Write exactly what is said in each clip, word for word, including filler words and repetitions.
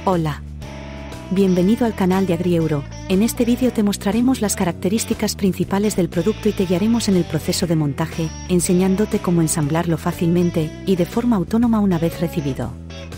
Hola. Bienvenido al canal de AgriEuro. En este vídeo te mostraremos las características principales del producto y te guiaremos en el proceso de montaje, enseñándote cómo ensamblarlo fácilmente y de forma autónoma una vez recibido.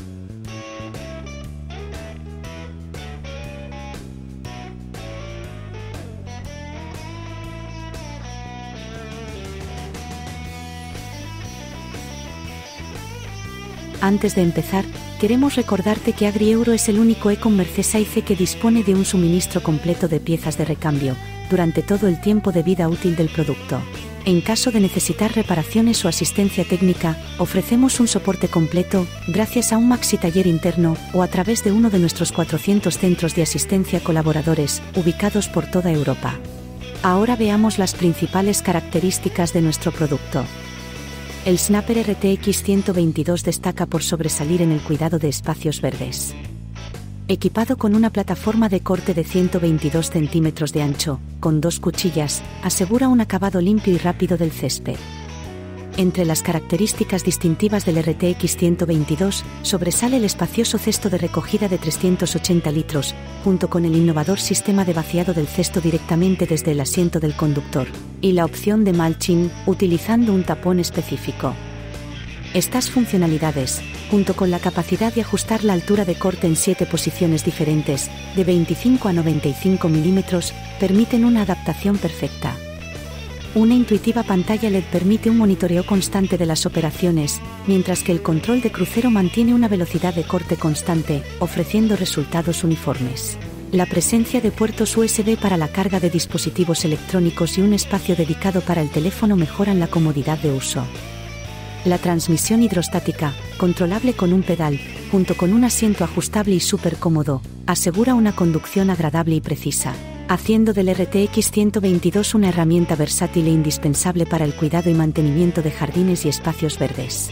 Antes de empezar, queremos recordarte que AgriEuro es el único e-commerce S A I C que dispone de un suministro completo de piezas de recambio, durante todo el tiempo de vida útil del producto. En caso de necesitar reparaciones o asistencia técnica, ofrecemos un soporte completo, gracias a un maxi taller interno, o a través de uno de nuestros cuatrocientos centros de asistencia colaboradores, ubicados por toda Europa. Ahora veamos las principales características de nuestro producto. El Snapper R T X ciento veintidós destaca por sobresalir en el cuidado de espacios verdes. Equipado con una plataforma de corte de ciento veintidós centímetros de ancho, con dos cuchillas, asegura un acabado limpio y rápido del césped. Entre las características distintivas del R T X ciento veintidós, sobresale el espacioso cesto de recogida de trescientos ochenta litros, junto con el innovador sistema de vaciado del cesto directamente desde el asiento del conductor, y la opción de mulching, utilizando un tapón específico. Estas funcionalidades, junto con la capacidad de ajustar la altura de corte en siete posiciones diferentes, de veinticinco a noventa y cinco milímetros, permiten una adaptación perfecta. Una intuitiva pantalla L E D permite un monitoreo constante de las operaciones, mientras que el control de crucero mantiene una velocidad de corte constante, ofreciendo resultados uniformes. La presencia de puertos U S B para la carga de dispositivos electrónicos y un espacio dedicado para el teléfono mejoran la comodidad de uso. La transmisión hidrostática, controlable con un pedal, junto con un asiento ajustable y súper cómodo, asegura una conducción agradable y precisa, haciendo del R T X ciento veintidós una herramienta versátil e indispensable para el cuidado y mantenimiento de jardines y espacios verdes.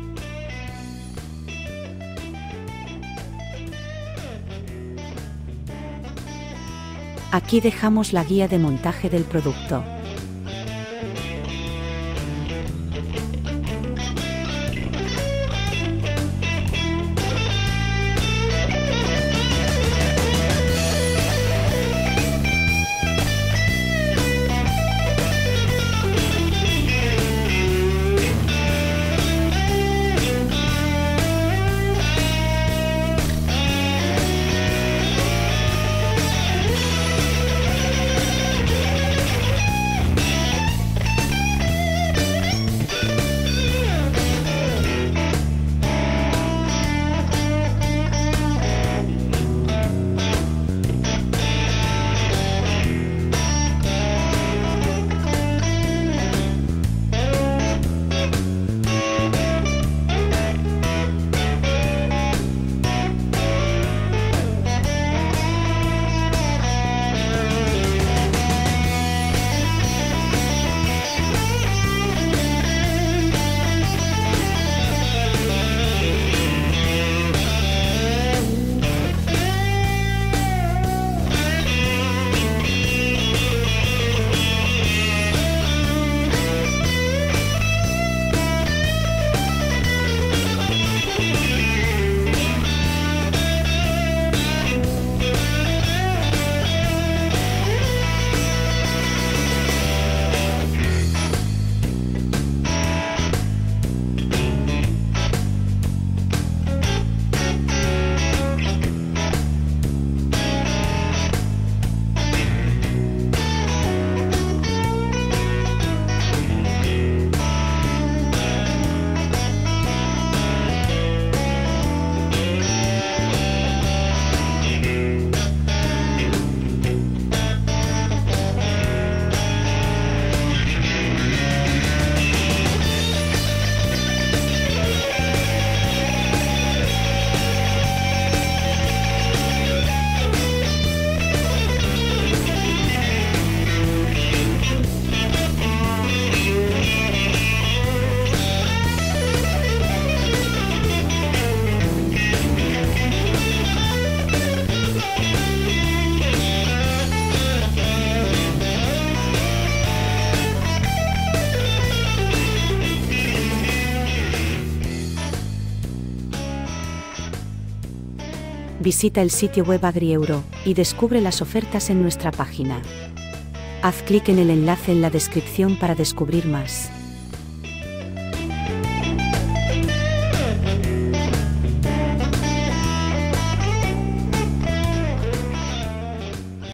Aquí dejamos la guía de montaje del producto. Visita el sitio web AgriEuro y descubre las ofertas en nuestra página. Haz clic en el enlace en la descripción para descubrir más.